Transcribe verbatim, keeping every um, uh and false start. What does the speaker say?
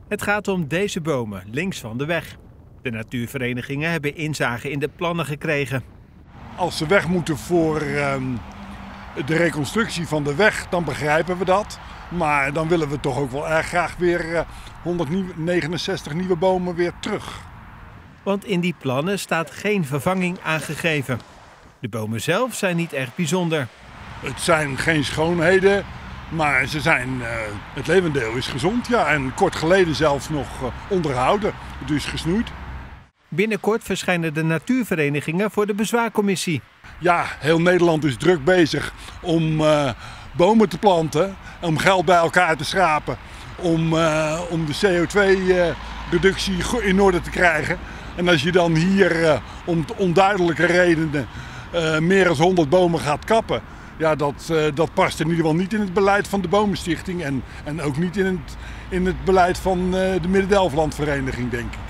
Het gaat om deze bomen, links van de weg. De natuurverenigingen hebben inzage in de plannen gekregen. Als ze weg moeten voor uh, de reconstructie van de weg, dan begrijpen we dat. Maar dan willen we toch ook wel erg graag weer uh, honderdnegenenzestig nieuwe bomen weer terug. Want in die plannen staat geen vervanging aangegeven. De bomen zelf zijn niet erg bijzonder. Het zijn geen schoonheden, maar ze zijn, uh, het levendeel is gezond, ja, en kort geleden zelfs nog uh, onderhouden, dus gesnoeid. Binnenkort verschijnen de natuurverenigingen voor de bezwaarcommissie. Ja, heel Nederland is druk bezig om uh, bomen te planten, om geld bij elkaar te schrapen, om, uh, om de C O twee reductie in orde te krijgen. En als je dan hier uh, om onduidelijke redenen uh, meer dan honderd bomen gaat kappen, ja, dat, uh, dat past in ieder geval niet in het beleid van de Bomenstichting en, en ook niet in het, in het beleid van uh, de Midden-Delflandvereniging, denk ik.